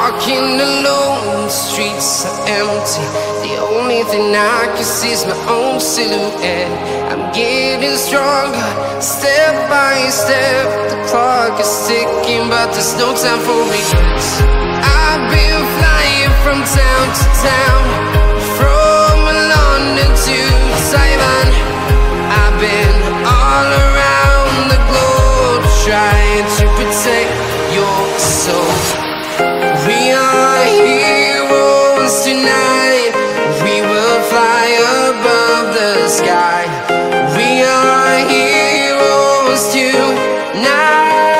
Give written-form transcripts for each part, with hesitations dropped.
walking alone, the streets are empty. The only thing I can see is my own silhouette. I'm getting stronger, step by step. The clock is ticking, but there's no time for me. I've been flying from town to town, from London to Taiwan. I've been all around the globe, trying to protect your soul. We are heroes tonight. We will fly above the sky. We are heroes tonight.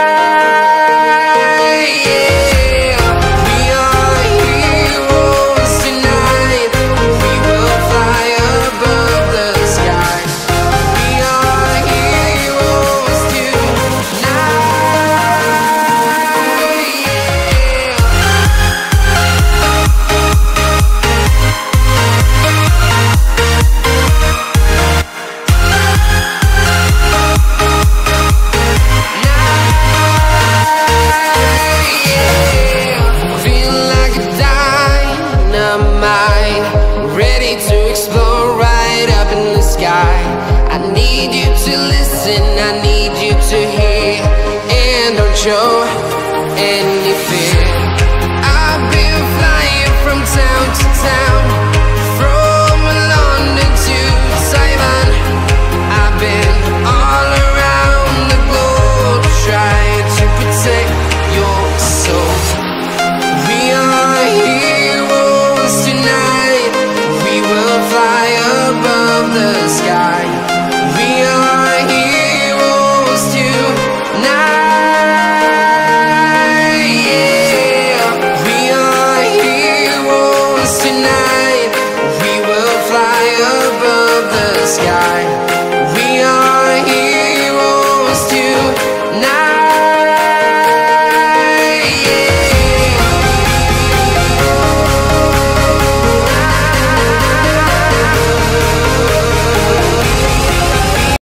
Yeah. We are heroes tonight. We will fly above the sky. We are heroes tonight. Ready to explore right up in the sky. I need you to listen, I need you to hear, and don't show anything.